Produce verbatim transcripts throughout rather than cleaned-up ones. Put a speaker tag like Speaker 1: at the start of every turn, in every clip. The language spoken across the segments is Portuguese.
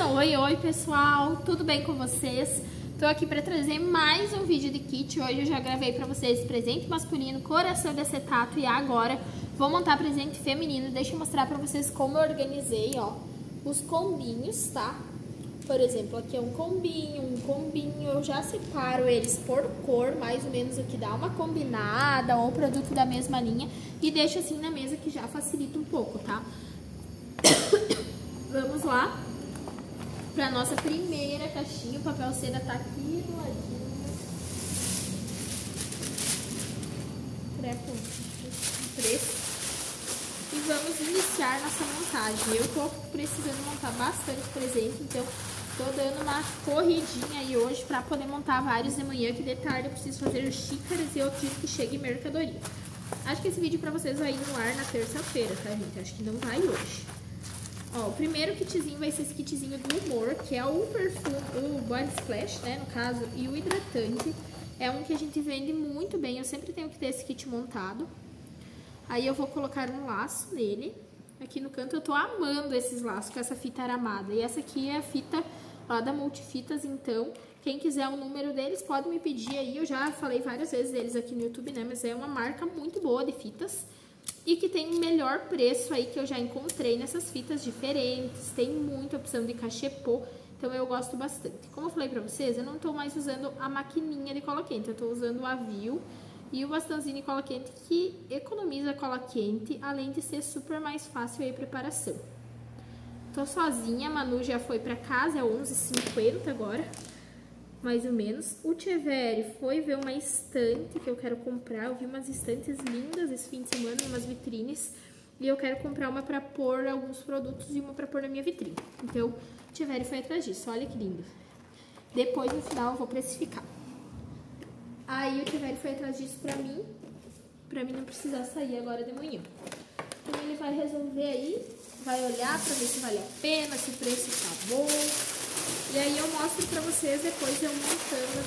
Speaker 1: Oi, oi pessoal, tudo bem com vocês? Tô aqui para trazer mais um vídeo de kit. Hoje eu já gravei para vocês presente masculino, coração de acetato, e agora vou montar presente feminino. Deixa eu mostrar para vocês como eu organizei, ó, os combinhos, tá? Por exemplo, aqui é um combinho, um combinho, eu já separo eles por cor, mais ou menos o que dá uma combinada ou produto da mesma linha, e deixo assim na mesa que já facilita um pouco, tá? Vamos lá para nossa primeira caixinha. O papel seda tá aqui do ladinho. Preço. E vamos iniciar nossa montagem. Eu tô precisando montar bastante presente, então tô dando uma corridinha aí hoje para poder montar vários de manhã, que de tarde eu preciso fazer xícaras e eu preciso que chegue mercadoria. Acho que esse vídeo para vocês vai ir no ar na terça-feira, tá, gente? Acho que não vai hoje. Ó, o primeiro kitzinho vai ser esse kitzinho do humor, que é o perfume, o Body Splash, né, no caso, e o hidratante. É um que a gente vende muito bem, eu sempre tenho que ter esse kit montado. Aí eu vou colocar um laço nele. Aqui no canto eu tô amando esses laços com essa fita aramada. E essa aqui é a fita lá da Multifitas, então quem quiser o número deles pode me pedir aí. Eu já falei várias vezes deles aqui no YouTube, né, mas é uma marca muito boa de fitas. E que tem melhor preço aí que eu já encontrei nessas fitas diferentes. Tem muita opção de cachepô, então eu gosto bastante. Como eu falei pra vocês, eu não tô mais usando a maquininha de cola quente. Eu tô usando o Avil e o bastãozinho de cola quente, que economiza cola quente, além de ser super mais fácil aí a preparação. Tô sozinha, a Manu já foi pra casa, é onze e cinquenta agora, mais ou menos. O Tcheveri foi ver uma estante que eu quero comprar. Eu vi umas estantes lindas esse fim de semana, umas vitrines, e eu quero comprar uma pra pôr alguns produtos e uma pra pôr na minha vitrine. Então, o Tcheveri foi atrás disso, olha que lindo. Depois, no final, eu vou precificar. Aí, o Tcheveri foi atrás disso pra mim, pra mim não precisar sair agora de manhã. Então, ele vai resolver aí, vai olhar pra ver se vale a pena, se o preço tá bom. E aí eu mostro pra vocês depois eu montando a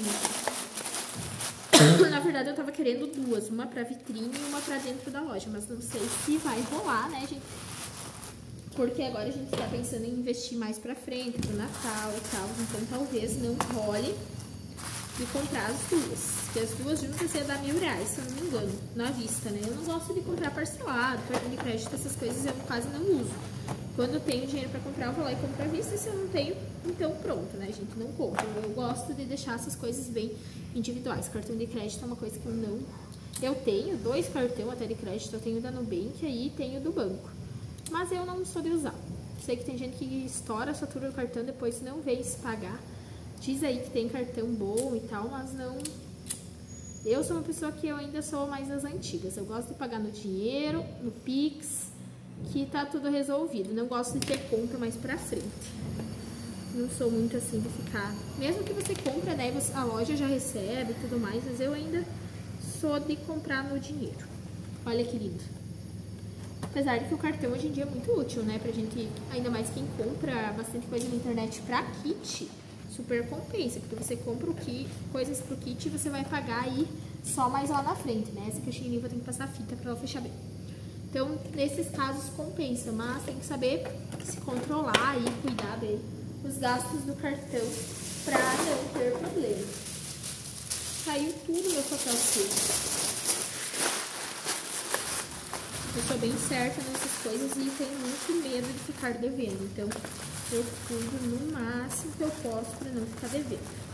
Speaker 1: vitrine. Na verdade eu tava querendo duas, uma pra vitrine e uma pra dentro da loja, mas não sei se vai rolar, né, gente? Porque agora a gente tá pensando em investir mais pra frente, pro Natal e tal, então talvez não role de comprar as duas. Porque as duas juntas ia dar mil reais, se eu não me engano, na vista, né? Eu não gosto de comprar parcelado, cartão de crédito, essas coisas eu quase não uso. Quando eu tenho dinheiro pra comprar, eu vou lá e compro à vista. Se eu não tenho, então pronto, né, gente? Não compro. Eu gosto de deixar essas coisas bem individuais. Cartão de crédito é uma coisa que eu não... Eu tenho dois cartões até de crédito. Eu tenho da Nubank e tenho do banco. Mas eu não sou de usar. Sei que tem gente que estoura a fatura do cartão, depois não vê se pagar. Diz aí que tem cartão bom e tal, mas não... Eu sou uma pessoa que eu ainda sou mais das antigas. Eu gosto de pagar no dinheiro, no Pix, que tá tudo resolvido. Não gosto de ter conta mais pra frente. Não sou muito assim de ficar... Mesmo que você compra, né, a loja já recebe e tudo mais, mas eu ainda sou de comprar no dinheiro. Olha que lindo. Apesar de que o cartão hoje em dia é muito útil, né, pra gente... Ainda mais quem compra bastante coisa na internet pra kit, super compensa. Porque você compra o kit, coisas pro kit e você vai pagar aí só mais lá na frente, né? Essa caixinha ali eu vou ter que passar a fita pra ela fechar bem. Então, nesses casos compensa, mas tem que saber se controlar e cuidar bem os gastos do cartão para não ter problema. Saiu tudo meu papel seco. Eu sou bem certa nessas coisas e tenho muito medo de ficar devendo. Então, eu cuido no máximo que eu posso para não ficar devendo.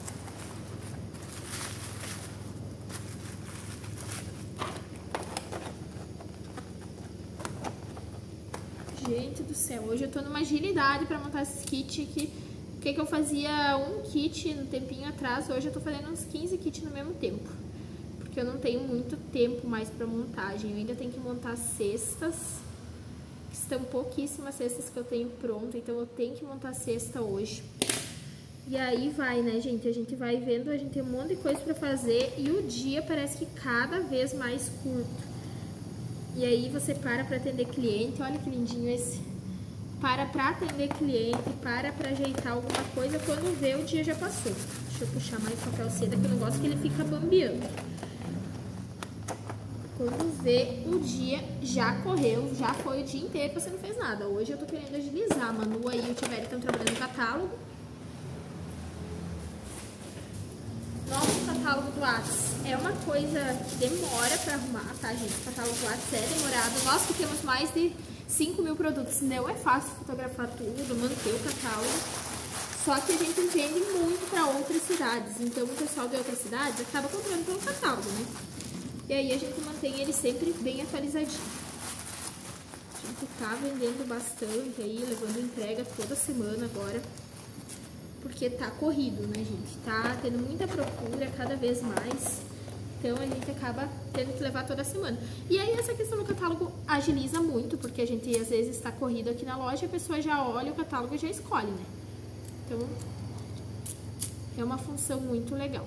Speaker 1: Gente do céu, hoje eu tô numa agilidade pra montar esses kits que... O que que eu fazia um kit no tempinho atrás, hoje eu tô fazendo uns quinze kits no mesmo tempo. Porque eu não tenho muito tempo mais pra montagem, eu ainda tenho que montar cestas. Estão pouquíssimas cestas que eu tenho pronta, então eu tenho que montar cesta hoje. E aí vai, né, gente, a gente vai vendo, a gente tem um monte de coisa pra fazer e o dia parece que cada vez mais curto. E aí você para pra atender cliente, olha que lindinho esse. Para pra atender cliente, para pra ajeitar alguma coisa, quando vê o dia já passou. Deixa eu puxar mais papel seda, que eu não gosto que ele fica bambeando. Quando vê, o dia já correu, já foi o dia inteiro, você não fez nada. Hoje eu tô querendo agilizar. A Manu aí e o Tiverio estão trabalhando no catálogo. Nosso catálogo do WhatsApp é uma coisa que demora pra arrumar, tá, gente? O catálogo do WhatsApp é demorado. Nós que temos mais de cinco mil produtos, não é fácil fotografar tudo, manter o catálogo. Só que a gente vende muito para outras cidades. Então, o pessoal de outras cidades acaba comprando pelo catálogo, né? E aí, a gente mantém ele sempre bem atualizadinho. A gente tá vendendo bastante aí, levando entrega toda semana agora. Porque tá corrido, né, gente? Tá tendo muita procura cada vez mais. Então, a gente acaba tendo que levar toda semana. E aí, essa questão do catálogo agiliza muito, porque a gente, às vezes, está corrido aqui na loja, a pessoa já olha o catálogo e já escolhe, né? Então, é uma função muito legal.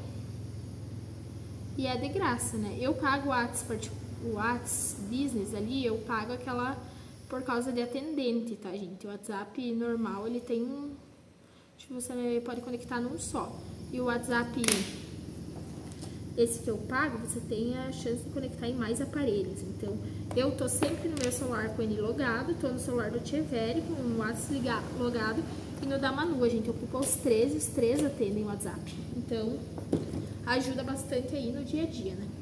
Speaker 1: E é de graça, né? Eu pago o WhatsApp, o WhatsApp Business ali, eu pago aquela por causa de atendente, tá, gente? O WhatsApp normal, ele tem um... Acho que você pode conectar num só. E o WhatsApp, esse que eu pago, você tem a chance de conectar em mais aparelhos. Então, eu tô sempre no meu celular com ele logado, tô no celular do Tiverio com o WhatsApp ligado, logado, e no da Manu, a gente ocupa os três, os três atendem o WhatsApp. Então, ajuda bastante aí no dia a dia, né?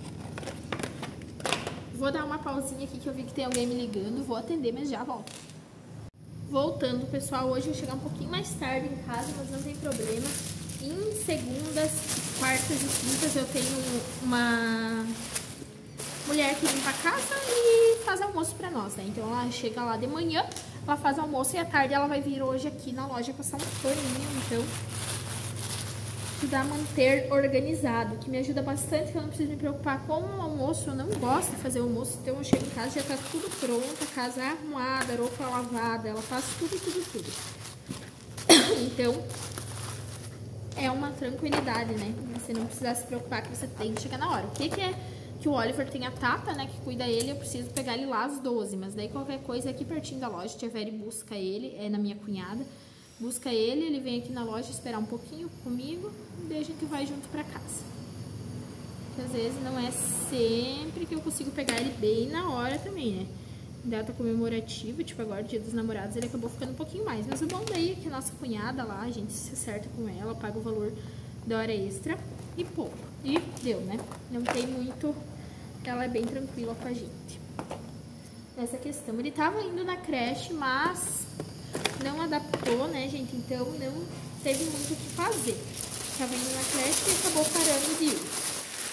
Speaker 1: Vou dar uma pausinha aqui que eu vi que tem alguém me ligando, vou atender, mas já volto. Voltando, pessoal, hoje eu vou chegar um pouquinho mais tarde em casa, mas não tem problema. Em segundas, quartas e quintas eu tenho uma mulher que limpa a casa e faz almoço pra nós, né? Então ela chega lá de manhã, ela faz almoço e à tarde ela vai vir hoje aqui na loja passar um paninho, então ajudar a manter organizado, que me ajuda bastante, que eu não preciso me preocupar com o almoço. Eu não gosto de fazer almoço, então eu chego em casa, já tá tudo pronto, a casa é arrumada, roupa lavada, ela faz tudo, tudo, tudo. Então, é uma tranquilidade, né? Você não precisa se preocupar que você tem que chegar na hora. O que que é que o Oliver tem a Tata, né, que cuida ele, eu preciso pegar ele lá às doze, mas daí qualquer coisa é aqui pertinho da loja, Tiverio busca ele, é na minha cunhada. Busca ele, ele vem aqui na loja esperar um pouquinho comigo, e daí a gente vai junto pra casa. Porque às vezes não é sempre que eu consigo pegar ele bem na hora também, né? Data comemorativa, tipo agora, Dia dos Namorados, ele acabou ficando um pouquinho mais. Mas o bom daí é que a nossa cunhada lá, a gente se acerta com ela, paga o valor da hora extra e pouco. E deu, né? Não tem muito... Ela é bem tranquila com a gente. Nessa questão. Ele tava indo na creche, mas... não adaptou, né, gente? Então, não teve muito o que fazer. Tava indo na creche e acabou parando de ir.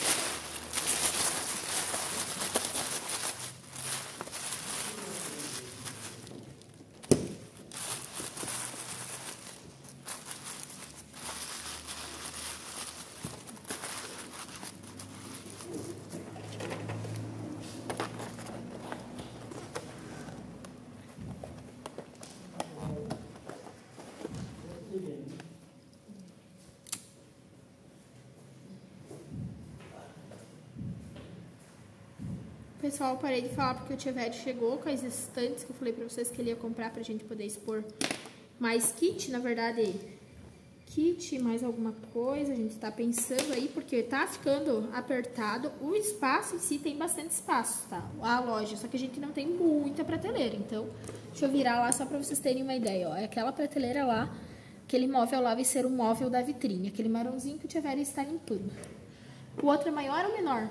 Speaker 1: Pessoal, parei de falar porque o Tiverio chegou com as estantes que eu falei pra vocês que ele ia comprar pra gente poder expor mais kit, na verdade, kit, mais alguma coisa, a gente tá pensando aí, porque tá ficando apertado, o espaço em si tem bastante espaço, tá? A loja, só que a gente não tem muita prateleira, então, deixa eu virar lá só pra vocês terem uma ideia, ó, é aquela prateleira lá, aquele móvel lá vai ser o móvel da vitrine, aquele marronzinho que o Tiverio está limpando. O outro é maior ou menor?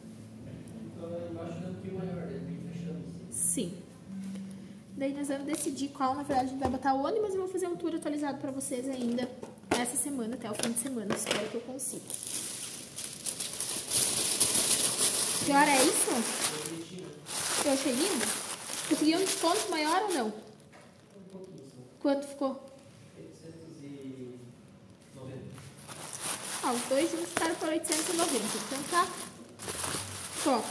Speaker 1: Sim. Daí nós vamos decidir qual, na verdade, a gente vai botar onde, mas eu vou fazer um tour atualizado pra vocês ainda essa semana, até o fim de semana. Espero que eu consiga. Que hora é isso? Eu achei lindo? Conseguiu um desconto maior ou não? Quanto ficou? oitocentos e noventa. Ah, os dois juntos ficaram por oitocentos e noventa. Então tá top.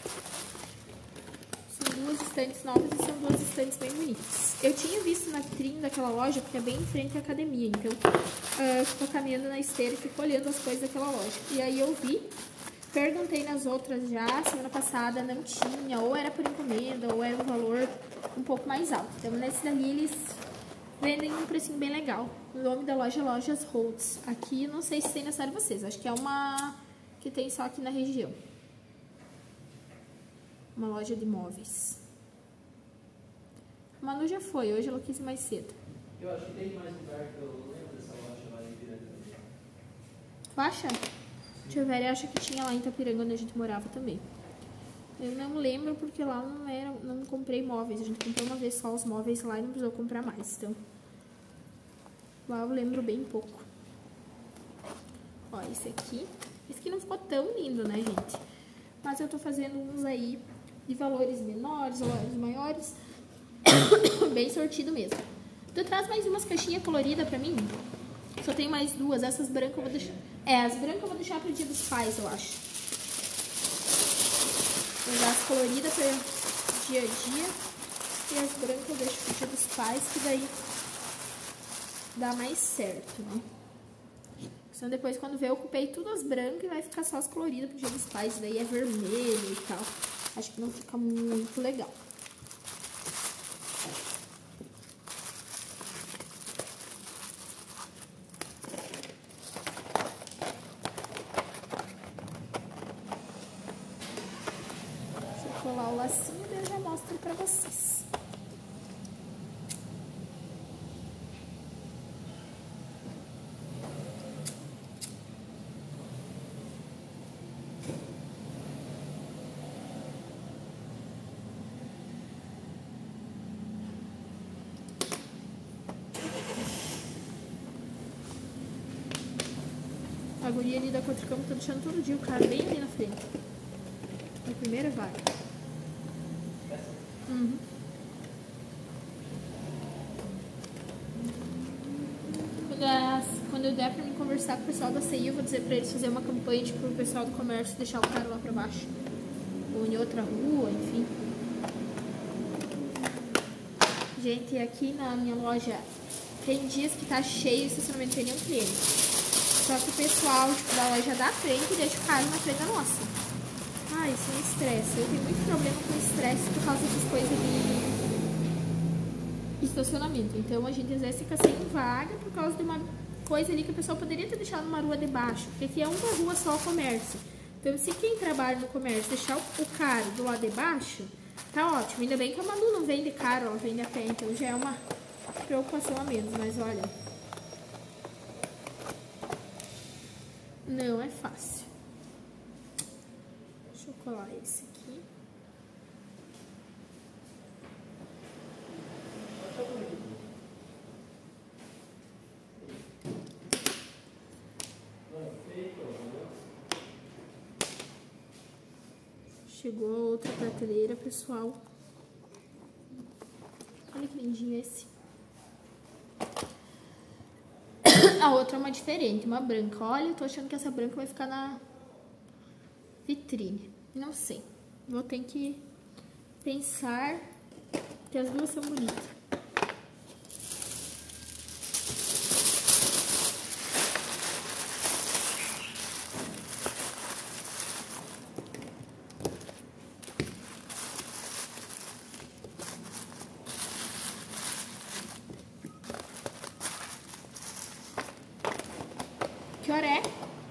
Speaker 1: Duas estantes novas e são duas estantes bem bonitas. Eu tinha visto na vitrine daquela loja, porque é bem em frente à academia, então uh, eu fico caminhando na esteira e fico olhando as coisas daquela loja. E aí eu vi, perguntei nas outras já, semana passada não tinha, ou era por encomenda, ou era um valor um pouco mais alto. Então nesse dali eles vendem um precinho bem legal. O nome da loja é Lojas Holtz. Aqui não sei se tem na série vocês, acho que é uma que tem só aqui na região. Uma loja de móveis. A Manu já foi, hoje ela quis ir mais cedo.
Speaker 2: Eu acho que tem mais lugar que eu lembro dessa loja lá em Piranga.
Speaker 1: Tu acha? Tia Vera acha que tinha lá em Itapiranga, onde a gente morava também. Eu não lembro porque lá não era, não comprei móveis. A gente comprou uma vez só os móveis lá e não precisou comprar mais. Então, lá eu lembro bem pouco. Ó, esse aqui. Esse aqui não ficou tão lindo, né, gente? Mas eu tô fazendo uns aí de valores menores, valores maiores. Bem sortido mesmo. Tu traz mais umas caixinhas coloridas pra mim? Só tenho mais duas. Essas brancas eu vou deixar... É, as brancas eu vou deixar pro dia dos pais, eu acho. Vou usar as coloridas para dia a dia. E as brancas eu deixo pro dia dos pais, que daí dá mais certo, né? Senão depois, quando ver, eu ocupei tudo as brancas e vai ficar só as coloridas pro dia dos pais. Daí é vermelho e tal. Acho que não fica muito legal. Colar o lacinho e eu já mostro pra vocês. A guria ali da Cotricampo tá deixando todo dia o cara bem ali na frente. Na primeira vaga. Uhum. Quando, as, quando eu der pra me conversar com o pessoal da C I, eu vou dizer pra eles fazer uma campanha tipo, pro pessoal do comércio deixar o cara lá pra baixo. Ou em outra rua, enfim. Gente, aqui na minha loja tem dias que tá cheio, estacionamento, não tem nenhum cliente. Só que o pessoal tipo, da loja da frente deixa o carro na frente da nossa. Ah, isso me estressa. Eu tenho muito problema com estresse por causa dessas coisas de estacionamento. Então, a gente às vezes fica sem vaga por causa de uma coisa ali que a pessoa poderia ter deixado numa rua de baixo. Porque aqui é uma rua só o comércio. Então, se quem trabalha no comércio deixar o carro do lado de baixo, tá ótimo. Ainda bem que a Manu não vende carro, ela vende a pé. Então, já é uma preocupação a menos. Mas, olha, não é fácil. Deixa eu colar esse aqui. Chegou a outra prateleira, pessoal. Olha que lindinho esse. A outra é uma diferente, uma branca. Olha, eu tô achando que essa branca vai ficar na vitrine. Não sei. Vou ter que pensar, que as duas são bonitas. Que hora é?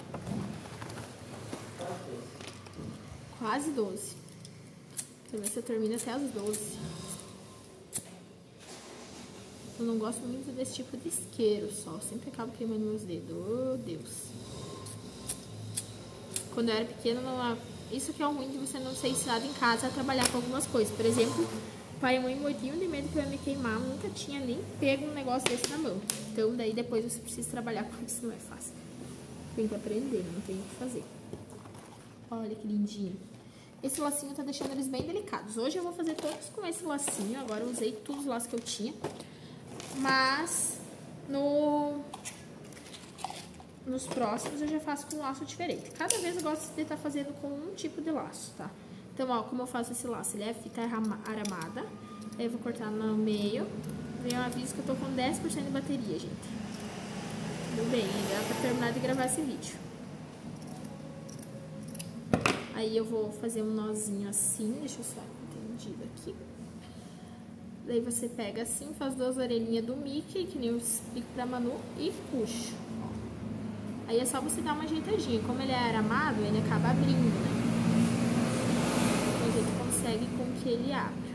Speaker 1: Quase doze. Deixa eu ver se eu termino até as doze. Eu não gosto muito desse tipo de isqueiro só. Eu sempre acabo queimando meus dedos. Oh, Deus. Quando eu era pequena, não... isso que é o ruim de você não ser ensinado em casa a trabalhar com algumas coisas. Por exemplo, pai e mãe morriam de medo que eu ia me queimar. Eu nunca tinha nem pego um negócio desse na mão. Então, daí depois você precisa trabalhar com isso. Não é fácil. Tem que aprender, não tem o que fazer. Olha que lindinho. Esse lacinho tá deixando eles bem delicados. Hoje eu vou fazer todos com esse lacinho. Agora eu usei todos os laços que eu tinha. Mas no... nos próximos eu já faço com um laço diferente. Cada vez eu gosto de estar fazendo com um tipo de laço, tá? Então, ó, como eu faço esse laço? Ele é fita aramada. Aí eu vou cortar no meio. Vem um aviso que eu tô com dez por cento de bateria, gente. Tudo bem, ainda dá pra terminar de gravar esse vídeo. Aí eu vou fazer um nozinho assim, deixa eu só entendido aqui. Daí você pega assim, faz duas orelhinhas do Mickey, que nem eu explico pra Manu, e puxa. Aí é só você dar uma ajeitadinha. Como ele é aramado, ele acaba abrindo, né? Então a gente segue com que ele abre.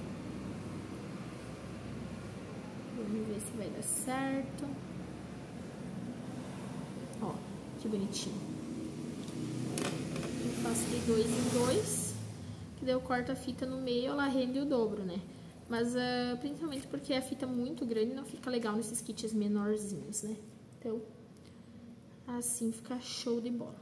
Speaker 1: Vamos ver se vai dar certo. Ó, que bonitinho. Eu faço de dois em dois, que daí eu corto a fita no meio, ela rende o dobro, né? Mas uh, principalmente porque a fita é muito grande, não fica legal nesses kits menorzinhos, né? Então, assim fica show de bola.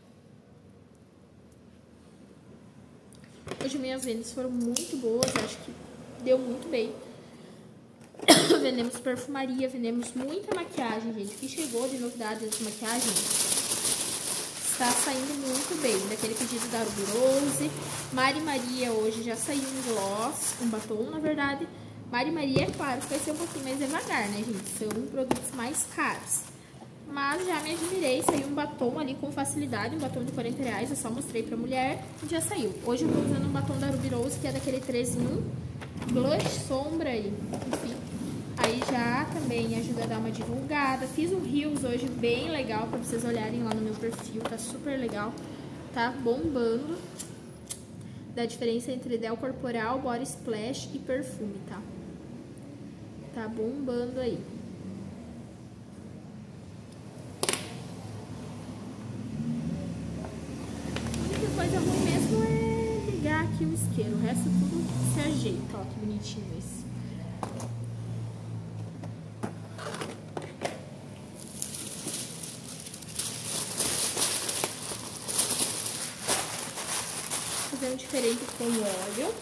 Speaker 1: Hoje minhas vendas foram muito boas, acho que deu muito bem. Vendemos perfumaria, vendemos muita maquiagem, gente. O que chegou de novidade de maquiagem está saindo muito bem. Daquele pedido da Ruby Rose. Mari Maria hoje já saiu um gloss, um batom, na verdade. Mari Maria, é claro, vai ser um pouquinho mais devagar, né, gente? São produtos mais caros. Mas já me admirei, saiu um batom ali com facilidade, um batom de quarenta reais, eu só mostrei pra mulher e já saiu. Hoje eu tô usando um batom da Ruby Rose, que é daquele três em um, blush, sombra e, enfim. Aí já também ajuda a dar uma divulgada. Fiz um Reels hoje bem legal pra vocês olharem lá no meu perfil, tá super legal, tá bombando. Da diferença entre Del Corporal, Body Splash e perfume, tá? Tá bombando aí. A única coisa ruim mesmo é ligar aqui o isqueiro. O resto tudo se ajeita, ó, que bonitinho esse. Fazer um diferente com o óleo.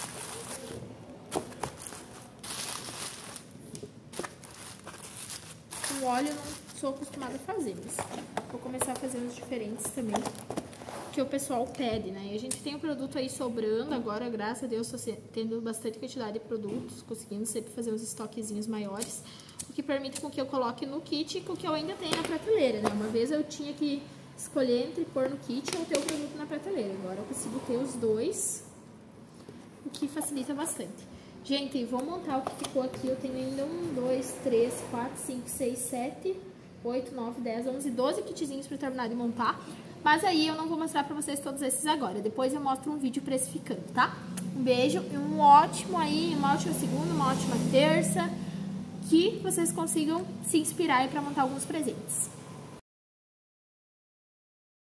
Speaker 1: Com óleo eu não sou acostumada a fazer, mas vou começar a fazer uns diferentes também, que o pessoal pede, né? E a gente tem o produto aí sobrando agora, graças a Deus, tô tendo bastante quantidade de produtos, conseguindo sempre fazer uns estoquezinhos maiores, o que permite com que eu coloque no kit com o que eu ainda tenho na prateleira, né? Uma vez eu tinha que escolher entre pôr no kit ou ter o produto na prateleira. Agora eu consigo ter os dois, o que facilita bastante. Gente, vou montar o que ficou aqui. Eu tenho ainda um, dois, três, quatro, cinco, seis, sete, oito, nove, dez, onze, doze kitzinhos pra terminar de montar. Mas aí eu não vou mostrar pra vocês todos esses agora. Depois eu mostro um vídeo precificando, tá? Um beijo e um ótimo aí, uma ótima segunda, uma ótima terça. Que vocês consigam se inspirar aí pra montar alguns presentes.